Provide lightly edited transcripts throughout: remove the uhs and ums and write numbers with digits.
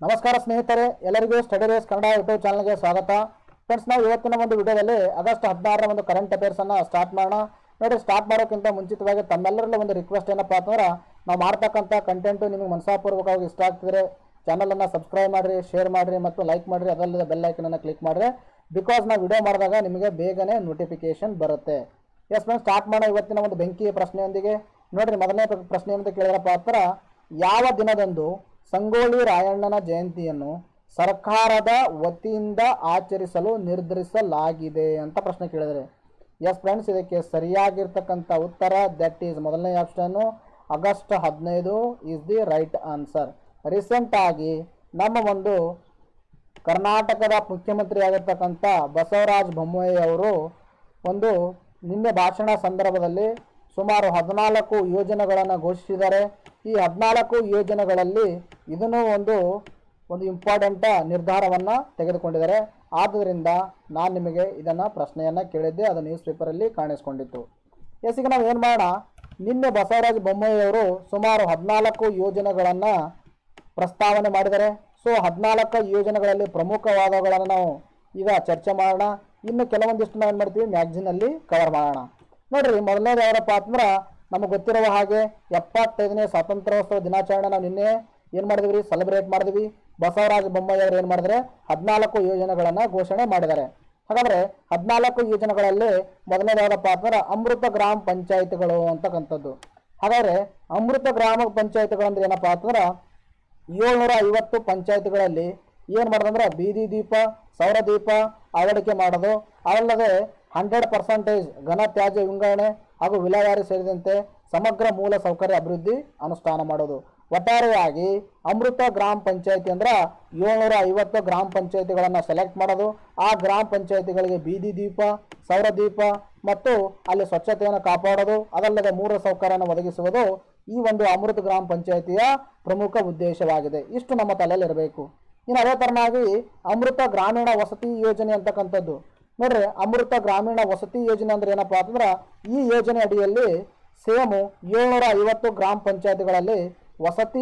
ನಮಸ್ಕಾರ ಸ್ನೇಹಿತರೆ, ಎಲ್ಲರಿಗೂ ಸ್ಟಡಿ ರೇಸ್ ಕನ್ನಡ ಯೂಟ್ಯೂಬ್ ಚಾನಲ್ಗೆ ಸ್ವಾಗತ. ಫ್ರೆಂಡ್ಸ್, ನಾವು ಇವತ್ತಿನ ಒಂದು ವಿಡಿಯೋದಲ್ಲಿ ಆಗಸ್ಟ್ 16ರ ಒಂದು ಕರೆಂಟ್ ಅಫೇರ್ಸ್ ಅನ್ನು ಸ್ಟಾರ್ಟ್ ಮಾಡೋಣ. ನೋಡಿ, ಸ್ಟಾರ್ಟ್ ಮಾಡೋಕ್ಕಿಂತ ಮುಂಚಿತವಾಗಿ ತಮ್ಮೆಲ್ಲರಲ್ಲಿ ಒಂದು ರಿಕ್ವೆಸ್ಟ್ ಏನಪ್ಪ ಅಂತಂದ್ರೆ, ನಾವು ಮಾಡ್ತಕ್ಕಂಥ ಕಂಟೆಂಟು ನಿಮಗೆ ಮನಸಾಪೂರ್ವಕವಾಗಿ ಇಷ್ಟ ಆಗ್ತಿದ್ರೆ ಚಾನಲನ್ನು ಸಬ್ಸ್ಕ್ರೈಬ್ ಮಾಡಿರಿ, ಶೇರ್ ಮಾಡಿರಿ ಮತ್ತು ಲೈಕ್ ಮಾಡಿರಿ. ಅದಲ್ಲದೆ ಬೆಲ್ ಐಕನನ್ನು ಕ್ಲಿಕ್ ಮಾಡಿರಿ, ಬಿಕಾಸ್ ನಾವು ವಿಡಿಯೋ ಮಾಡಿದಾಗ ನಿಮಗೆ ಬೇಗನೆ ನೋಟಿಫಿಕೇಶನ್ ಬರುತ್ತೆ. ಎಸ್ ಫ್ರೆಂಡ್ಸ್, ಸ್ಟಾರ್ಟ್ ಮಾಡೋ ಇವತ್ತಿನ ಒಂದು ಬೆಂಕಿ ಪ್ರಶ್ನೆಯೊಂದಿಗೆ. ನೋಡಿರಿ, ಮೊದಲನೇ ಪ್ರಶ್ನೆ ಅಂತ ಕೇಳಿದ್ರಪ್ಪ ಹತ್ರ, ಯಾವ ದಿನದಂದು ಸಂಗೊಳ್ಳಿ ರಾಯಣ್ಣನ ಜಯಂತಿಯನ್ನು ಸರ್ಕಾರದ ವತಿಯಿಂದ ಆಚರಿಸಲು ನಿರ್ಧರಿಸಲಾಗಿದೆ ಅಂತ ಪ್ರಶ್ನೆ ಕೇಳಿದರೆ. ಎಸ್ ಫ್ರೆಂಡ್ಸ್, ಇದಕ್ಕೆ ಸರಿಯಾಗಿರ್ತಕ್ಕಂಥ ಉತ್ತರ ದಟ್ ಈಸ್ ಮೊದಲನೇ ಆಪ್ಷನ್ನು August 15 is the right answer. ರೀಸೆಂಟಾಗಿ ನಮ್ಮ ಒಂದು ಕರ್ನಾಟಕದ ಮುಖ್ಯಮಂತ್ರಿ ಆಗಿರ್ತಕ್ಕಂಥ ಬಸವರಾಜ ಬೊಮ್ಮಾಯಿ ಅವರು ಒಂದು ನಿನ್ನೆ ಭಾಷಣ ಸಂದರ್ಭದಲ್ಲಿ ಸುಮಾರು 14 ಯೋಜನೆಗಳನ್ನು ಘೋಷಿಸಿದ್ದಾರೆ. ಈ 14 ಯೋಜನೆಗಳಲ್ಲಿ ಇದನ್ನು ಒಂದು ಇಂಪಾರ್ಟೆಂಟ್ ನಿರ್ಧಾರವನ್ನು ತೆಗೆದುಕೊಂಡಿದ್ದಾರೆ. ಆದ್ದರಿಂದ ನಾನು ನಿಮಗೆ ಇದನ್ನು ಪ್ರಶ್ನೆಯನ್ನು ಕೇಳಿದ್ದೆ, ಅದು ನ್ಯೂಸ್ ಪೇಪರಲ್ಲಿ ಕಾಣಿಸ್ಕೊಂಡಿತ್ತು. ಎಸ್, ಈಗ ನಾವು ಏನು ಮಾಡೋಣ, ನಿನ್ನೆ ಬಸವರಾಜ ಬೊಮ್ಮಾಯಿ ಅವರು ಸುಮಾರು 14 ಯೋಜನೆಗಳನ್ನು ಪ್ರಸ್ತಾವನೆ ಮಾಡಿದ್ದಾರೆ. ಸೊ 14 ಯೋಜನೆಗಳಲ್ಲಿ ಪ್ರಮುಖವಾದವುಗಳನ್ನು ನಾವು ಈಗ ಚರ್ಚೆ ಮಾಡೋಣ. ಇನ್ನು ಕೆಲವೊಂದಿಷ್ಟು ನಾವು ಏನು ಮಾಡ್ತೀವಿ, ಮ್ಯಾಗ್ಝಿನಲ್ಲಿ ಕವರ್ ಮಾಡೋಣ. ನೋಡಿರಿ, ಮೊದಲನೇದು ಯಾರಪ್ಪ ಅಂತಂದ್ರೆ, ನಮಗೆ ಗೊತ್ತಿರುವ ಹಾಗೆ 75ನೇ ಸ್ವಾತಂತ್ರ್ಯೋತ್ಸವ ದಿನಾಚರಣೆ ನಾವು ನಿನ್ನೆ ಏನು ಮಾಡಿದ್ವಿ, ಸೆಲೆಬ್ರೇಟ್ ಮಾಡಿದ್ವಿ. ಬಸವರಾಜ ಬೊಮ್ಮಾಯಿ ಅವರು ಏನು ಮಾಡಿದರೆ 14 ಯೋಜನೆಗಳನ್ನು ಘೋಷಣೆ ಮಾಡಿದ್ದಾರೆ. ಹಾಗಾದರೆ 14 ಯೋಜನೆಗಳಲ್ಲಿ ಮೊದಲನೇದು ಯಾವುದಪ್ಪ ಅಂತಂದ್ರೆ ಅಮೃತ ಗ್ರಾಮ ಪಂಚಾಯತ್ಗಳು ಅಂತಕ್ಕಂಥದ್ದು. ಹಾಗಾದರೆ ಅಮೃತ ಗ್ರಾಮ ಪಂಚಾಯತ್ಗಳಂದ್ರೆ ಏನಪ್ಪ ಅಂತಂದ್ರೆ 750 ಪಂಚಾಯತ್ಗಳಲ್ಲಿ ಏನು ಮಾಡೋದಂದ್ರೆ ಬೀದಿ ದೀಪ, ಸೌರ ದೀಪ ಅಳವಡಿಕೆ ಮಾಡೋದು, ಅದಲ್ಲದೆ 100% ಘನ ತ್ಯಾಜ್ಯ ವಿಂಗಡಣೆ ಹಾಗೂ ವಿಲೇವಾರಿ ಸೇರಿದಂತೆ ಸಮಗ್ರ ಮೂಲ ಸೌಕರ್ಯ ಅಭಿವೃದ್ಧಿ ಅನುಷ್ಠಾನ ಮಾಡೋದು. ಒಟ್ಟಾರೆಯಾಗಿ ಅಮೃತ ಗ್ರಾಮ ಪಂಚಾಯತಿ ಅಂದ್ರೆ 750 ಗ್ರಾಮ ಪಂಚಾಯತಿಗಳನ್ನು ಸೆಲೆಕ್ಟ್ ಮಾಡೋದು. ಆ ಗ್ರಾಮ ಪಂಚಾಯತಿಗಳಿಗೆ ಬೀದಿ ದೀಪ, ಸೌರ ದೀಪ ಮತ್ತು ಅಲ್ಲಿ ಸ್ವಚ್ಛತೆಯನ್ನು ಕಾಪಾಡೋದು, ಅದಲ್ಲದೆ ಮೂಲ ಸೌಕರ್ಯವನ್ನು ಒದಗಿಸುವುದು ಈ ಒಂದು ಅಮೃತ ಗ್ರಾಮ ಪಂಚಾಯತಿಯ ಪ್ರಮುಖ ಉದ್ದೇಶವಾಗಿದೆ. ಇಷ್ಟು ನಮ್ಮ ತಲೆಯಲ್ಲಿ ಇರಬೇಕು. ಇನ್ನು ಅದೇ ತರನಾಗಿ ಅಮೃತ ಗ್ರಾಮೀಣ ವಸತಿ ಯೋಜನೆ ಅಂತಕ್ಕಂಥದ್ದು. ನೋಡ್ರಿ, ಅಮೃತ ಗ್ರಾಮೀಣ ವಸತಿ ಯೋಜನೆ ಅಂದ್ರೆ ಏನಪ್ಪ ಅಂತಂದ್ರೆ, ಈ ಯೋಜನೆ ಅಡಿಯಲ್ಲಿ ಸೇಮು 750 ಗ್ರಾಮ ಪಂಚಾಯತಿಗಳಲ್ಲಿ ವಸತಿ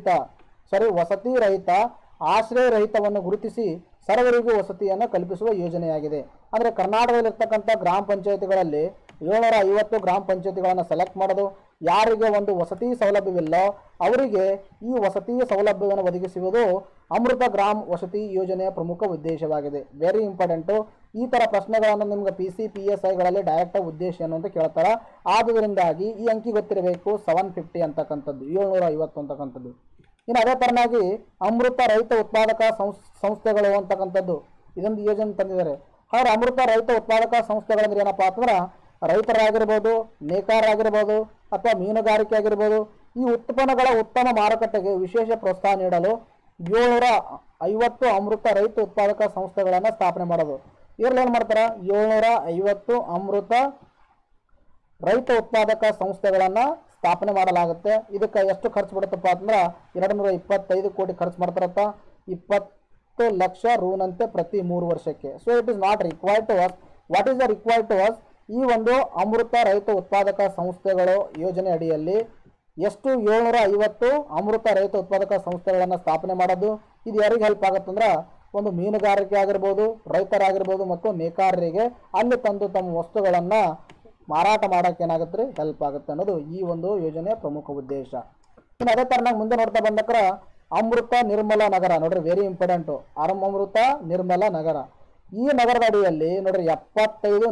ರಹಿತ ಆಶ್ರಯ ರಹಿತವನ್ನು ಗುರುತಿಸಿ ಸರ್ವರಿಗೂ ವಸತಿಯನ್ನು ಕಲ್ಪಿಸುವ ಯೋಜನೆಯಾಗಿದೆ. ಅಂದರೆ ಕರ್ನಾಟಕದಲ್ಲಿರ್ತಕ್ಕಂಥ ಗ್ರಾಮ ಪಂಚಾಯತಿಗಳಲ್ಲಿ 750 ಗ್ರಾಮ ಪಂಚಾಯತಿಗಳನ್ನು ಸೆಲೆಕ್ಟ್ ಮಾಡೋದು, ಯಾರಿಗೆ ಒಂದು ವಸತಿ ಸೌಲಭ್ಯವಿಲ್ಲ ಅವರಿಗೆ ಈ ವಸತಿ ಸೌಲಭ್ಯವನ್ನು ಒದಗಿಸುವುದು ಅಮೃತ ಗ್ರಾಮ ವಸತಿ ಯೋಜನೆಯ ಪ್ರಮುಖ ಉದ್ದೇಶವಾಗಿದೆ. Very important. ಈ ಥರ ಪ್ರಶ್ನೆಗಳನ್ನು ನಿಮ್ಗೆ PC PSIಗಳಲ್ಲಿ ಡೈರೆಕ್ಟಾಗಿ ಉದ್ದೇಶ ಏನು ಅಂತ ಕೇಳ್ತಾರೆ. ಆದ್ದರಿಂದಾಗಿ ಈ ಅಂಕಿ ಗೊತ್ತಿರಬೇಕು, 750 ಅಂತಕ್ಕಂಥದ್ದು, 750 ಅಂತಕ್ಕಂಥದ್ದು. ಇನ್ನು ಅದೇ ಥರನಾಗಿ ಅಮೃತ ರೈತ ಉತ್ಪಾದಕ ಸಂಸ್ಥೆಗಳು ಅಂತಕ್ಕಂಥದ್ದು ಇದೊಂದು ಯೋಜನೆ ತಂದಿದ್ದಾರೆ. ಹಾಗೆ ಅಮೃತ ರೈತ ಉತ್ಪಾದಕ ಸಂಸ್ಥೆಗಳಂದ್ರೆ ಏನಪ್ಪ ಅಂತಂದ್ರೆ, ರೈತರಾಗಿರ್ಬೋದು, ನೇಕಾರರಾಗಿರ್ಬೋದು ಅಥವಾ ಮೀನುಗಾರಿಕೆ ಆಗಿರ್ಬೋದು, ಈ ಉತ್ಪನ್ನಗಳ ಉತ್ತಮ ಮಾರುಕಟ್ಟೆಗೆ ವಿಶೇಷ ಪ್ರೋತ್ಸಾಹ ನೀಡಲು 750 ಅಮೃತ ರೈತ ಉತ್ಪಾದಕ ಸಂಸ್ಥೆಗಳನ್ನು ಸ್ಥಾಪನೆ ಮಾಡೋದು. ಇದರಲ್ಲಿ ಏನು ಮಾಡ್ತಾರೆ, 750 ಅಮೃತ ರೈತ ಉತ್ಪಾದಕ ಸಂಸ್ಥೆಗಳನ್ನು ಸ್ಥಾಪನೆ ಮಾಡಲಾಗುತ್ತೆ. ಇದಕ್ಕೆ ಎಷ್ಟು ಖರ್ಚು ಬಿಡುತ್ತಪ್ಪ ಅಂತಂದ್ರೆ 225 ಕೋಟಿ ಖರ್ಚು ಮಾಡ್ತಾರಪ್ಪ, 20 ಲಕ್ಷ ರೂನಂತೆ ಪ್ರತಿ 3 ವರ್ಷಕ್ಕೆ. So it is not required to us. What is the required to us? ಈ ಒಂದು ಅಮೃತ ರೈತ ಉತ್ಪಾದಕ ಸಂಸ್ಥೆಗಳು ಯೋಜನೆ ಅಡಿಯಲ್ಲಿ ಎಷ್ಟು 750 ಅಮೃತ ರೈತ ಉತ್ಪಾದಕ ಸಂಸ್ಥೆಗಳನ್ನು ಸ್ಥಾಪನೆ ಮಾಡೋದು. ಇದು ಯಾರಿಗೆ ಹೆಲ್ಪ್ ಆಗುತ್ತಂದ್ರೆ, ಒಂದು ಮೀನುಗಾರಿಕೆ ಆಗಿರ್ಬೋದು, ರೈತರಾಗಿರ್ಬೋದು ಮತ್ತು ನೇಕಾರರಿಗೆ ಅಲ್ಲಿ ತಂದು ತಮ್ಮ ವಸ್ತುಗಳನ್ನು ಮಾರಾಟ ಮಾಡೋಕ್ಕೆ ಏನಾಗುತ್ತೆ ರೀ, ಹೆಲ್ಪ್ ಆಗುತ್ತೆ ಅನ್ನೋದು ಈ ಒಂದು ಯೋಜನೆಯ ಪ್ರಮುಖ ಉದ್ದೇಶ. ಇನ್ನು ಅದೇ ಥರನಾಗಿ ಮುಂದೆ ನೋಡ್ತಾ ಬಂದಕ್ರ ಅಮೃತ ನಿರ್ಮಲ ನಗರ. ನೋಡ್ರಿ, ವೆರಿ ಇಂಪಾರ್ಟೆಂಟು. ಅಮೃತ ನಿರ್ಮಲ ನಗರ. ಈ ನಗರದ ಅಡಿಯಲ್ಲಿ ನೋಡ್ರಿ 75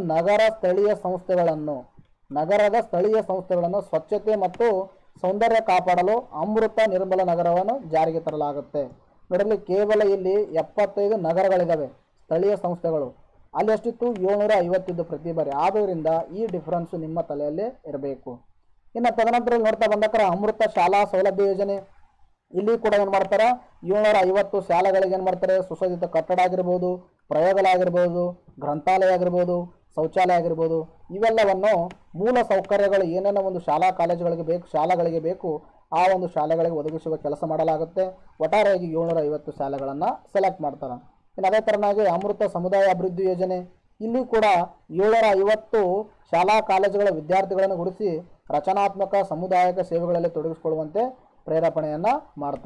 ನಗರದ ಸ್ಥಳೀಯ ಸಂಸ್ಥೆಗಳನ್ನು ಸ್ವಚ್ಛತೆ ಮತ್ತು ಸೌಂದರ್ಯ ಕಾಪಾಡಲು ಅಮೃತ ನಿರ್ಮಲ ನಗರವನ್ನು ಜಾರಿಗೆ ತರಲಾಗುತ್ತೆ. ನೋಡಲಿ, ಕೇವಲ ಇಲ್ಲಿ 75 ನಗರಗಳಿದ್ದಾವೆ ಸ್ಥಳೀಯ ಸಂಸ್ಥೆಗಳು, ಅಲ್ಲಿ ಎಷ್ಟಿತ್ತು 750 ಪ್ರತಿ ಬಾರಿ. ಆದ್ದರಿಂದ ಈ ಡಿಫ್ರೆನ್ಸು ನಿಮ್ಮ ತಲೆಯಲ್ಲೇ ಇರಬೇಕು. ಇನ್ನು ತದನಂತರ ನೋಡ್ತಾ ಬಂದಕ್ರ ಅಮೃತ ಶಾಲಾ ಸೌಲಭ್ಯ ಯೋಜನೆ. ಇಲ್ಲಿ ಕೂಡ ಏನು ಮಾಡ್ತಾರೆ, 750 ಶಾಲೆಗಳಿಗೆ ಏನು ಮಾಡ್ತಾರೆ, ಸುಸಜ್ಜಿತ ಕಟ್ಟಡ ಆಗಿರ್ಬೋದು, ಪ್ರಯೋಗಾಲಯ ಆಗಿರ್ಬೋದು, ಗ್ರಂಥಾಲಯ ಆಗಿರ್ಬೋದು, ಶೌಚಾಲಯ ಆಗಿರ್ಬೋದು, ಇವೆಲ್ಲವನ್ನು ಮೂಲ ಸೌಕರ್ಯಗಳು ಏನೇನೋ ಒಂದು ಶಾಲೆಗಳಿಗೆ ಬೇಕು ಆ ಒಂದು ಶಾಲೆಗಳಿಗೆ ಒದಗಿಸುವ ಕೆಲಸ ಮಾಡಲಾಗುತ್ತೆ. ಒಟ್ಟಾರೆಯಾಗಿ 750 ಶಾಲೆಗಳನ್ನು ಸೆಲೆಕ್ಟ್ ಮಾಡ್ತಾರೆ. ಇನ್ನು ಅದೇ ಥರನಾಗಿ ಅಮೃತ ಸಮುದಾಯ ಅಭಿವೃದ್ಧಿ ಯೋಜನೆ. ಇಲ್ಲಿ ಕೂಡ 750 ಶಾಲಾ ಕಾಲೇಜುಗಳ ವಿದ್ಯಾರ್ಥಿಗಳನ್ನು ಗುರುತಿಸಿ ರಚನಾತ್ಮಕ ಸಮುದಾಯಕ ಸೇವೆಗಳಲ್ಲಿ ತೊಡಗಿಸಿಕೊಳ್ಳುವಂತೆ ಪ್ರೇರೇಪಣೆಯನ್ನು ಮಾಡ್ತಾರೆ.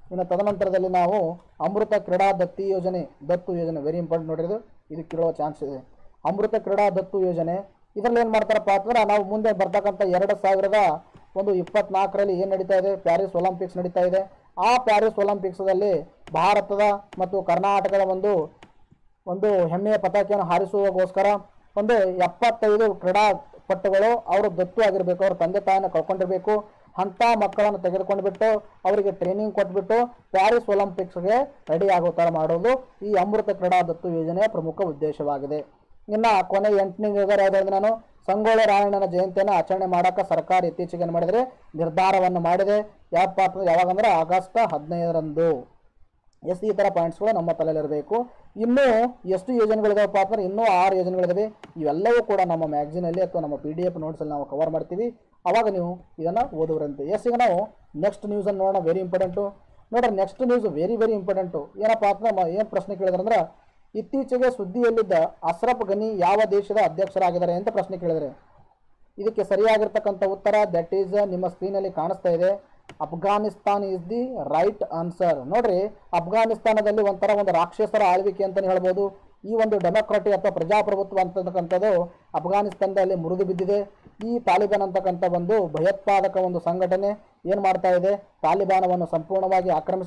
ಇನ್ನು ತದನಂತರದಲ್ಲಿ ನಾವು ಅಮೃತ ಕ್ರೀಡಾ ದತ್ತು ಯೋಜನೆ ವೆರಿ ಇಂಪಾರ್ಟೆಂಟ್ ನೋಡಿರೋದು, ಇದು ಕೇಳುವ ಚಾನ್ಸ್ ಇದೆ. ಅಮೃತ ಕ್ರೀಡಾ ದತ್ತು ಯೋಜನೆ ಇದರಲ್ಲಿ ಏನು ಮಾಡ್ತಾರಪ್ಪ ಅಂತಂದ್ರೆ ನಾವು ಮುಂದೆ ಬರ್ತಕ್ಕಂಥ 2024ರಲ್ಲಿ ಏನು ನಡೀತಾ ಇದೆ, ಪ್ಯಾರಿಸ್ ಒಲಿಂಪಿಕ್ಸ್ ನಡೀತಾ ಇದೆ. ಆ ಪ್ಯಾರಿಸ್ ಒಲಿಂಪಿಕ್ಸ್ದಲ್ಲಿ ಭಾರತದ ಮತ್ತು ಕರ್ನಾಟಕದ ಒಂದು ಹೆಮ್ಮೆಯ ಪತಾಕೆಯನ್ನು ಹಾರಿಸುವಗೋಸ್ಕರ ಒಂದು 75 ಕ್ರೀಡಾಪಟುಗಳು ಅವರು ದತ್ತು ಆಗಿರಬೇಕು, ಅವ್ರ ತಂದೆ ತಾಯಿನ ಕಳ್ಕೊಂಡಿರಬೇಕು. ಅಂಥ ಮಕ್ಕಳನ್ನು ತೆಗೆದುಕೊಂಡು ಬಿಟ್ಟು ಅವರಿಗೆ ಟ್ರೈನಿಂಗ್ ಕೊಟ್ಬಿಟ್ಟು ಪ್ಯಾರಿಸ್ ಒಲಿಂಪಿಕ್ಸ್ಗೆ ರೆಡಿ ಆಗೋ ಥರ ಮಾಡೋದು ಈ ಅಮೃತ ಕ್ರೀಡಾ ದತ್ತು ಯೋಜನೆಯ ಪ್ರಮುಖ ಉದ್ದೇಶವಾಗಿದೆ. ಇನ್ನು ಕೊನೆ 8ನೇ ನಿರ್ಧಾರ ಯಾವುದಾದ್ರೆ ನಾನು ಸಂಗೊಳ್ಳಿ ರಾಯಣ್ಣನ ಜಯಂತಿಯನ್ನು ಆಚರಣೆ ಮಾಡೋಕೆ ಸರ್ಕಾರ ಇತ್ತೀಚೆಗೆ ಏನು ಮಾಡಿದರೆ ನಿರ್ಧಾರವನ್ನು ಮಾಡಿದೆ. ಯಾವಾಗಂದ್ರೆ ಆಗಸ್ಟ್ 15ರಂದು. ಈ ಥರ ಪಾಯಿಂಟ್ಸ್ಗಳು ನಮ್ಮ ತಲೆಯಲ್ಲಿರಬೇಕು. ಇನ್ನೂ ಎಷ್ಟು ಯೋಜನೆಗಳಿದಾವಪ್ಪ ಅಂದ್ರೆ ಇನ್ನೂ 6 ಯೋಜನೆಗಳಿದಾವೆ. ಇವೆಲ್ಲವೂ ಕೂಡ ನಮ್ಮ ಮ್ಯಾಗ್ಝಿನಲ್ಲಿ ಅಥವಾ ನಮ್ಮ PDF ನೋಟ್ಸಲ್ಲಿ ನಾವು ಕವರ್ ಮಾಡ್ತೀವಿ. ಅವಾಗ ನೀವು ಇದನ್ನು ಓದುವರಂತೆ. ಈಗ ನಾವು ನೆಕ್ಸ್ಟ್ ನ್ಯೂಸನ್ನು ನೋಡೋಣ. ವೆರಿ ಇಂಪಾರ್ಟೆಂಟು ನೋಡ್ರಿ. Next news very important. ಏನಪ್ಪ ಅಂದ್ರೆ ಏನು ಪ್ರಶ್ನೆ ಕೇಳಿದ್ರಂದ್ರೆ ಇತ್ತೀಚೆಗೆ ಸುದ್ದಿಯಲ್ಲಿದ್ದ ಅಶ್ರಫ್ ಘನಿ ಯಾವ ದೇಶದ ಅಧ್ಯಕ್ಷರಾಗಿದ್ದಾರೆ ಅಂತ ಪ್ರಶ್ನೆ ಕೇಳಿದರೆ ಇದಕ್ಕೆ ಸರಿಯಾಗಿರ್ತಕ್ಕಂಥ ಉತ್ತರ ದಟ್ ಈಸ್ ನಿಮ್ಮ ಸ್ಕ್ರೀನಲ್ಲಿ ಕಾಣಿಸ್ತಾ ಇದೆ. Afghanistan is the right answer. ನೋಡ್ರಿ, ಅಫ್ಘಾನಿಸ್ತಾನದಲ್ಲಿ ಒಂದು ರಾಕ್ಷಸರ ಆಳ್ವಿಕೆ ಅಂತಲೇ ಹೇಳ್ಬೋದು. ಈ ಒಂದು ಡೆಮೊಕ್ರಟಿ ಅಥವಾ ಪ್ರಜಾಪ್ರಭುತ್ವ ಅಂತಕ್ಕಂಥದ್ದು ಅಫ್ಘಾನಿಸ್ತಾನದಲ್ಲಿ ಮುರಿದು ಬಿದ್ದಿದೆ. ಈ ತಾಲಿಬಾನ್ ಅಂತಕ್ಕಂಥ ಒಂದು ಭಯೋತ್ಪಾದಕ ಒಂದು ಸಂಘಟನೆ ಏನು ಮಾಡ್ತಾ ಇದೆ, ತಾಲಿಬಾನವನ್ನು ಸಂಪೂರ್ಣವಾಗಿ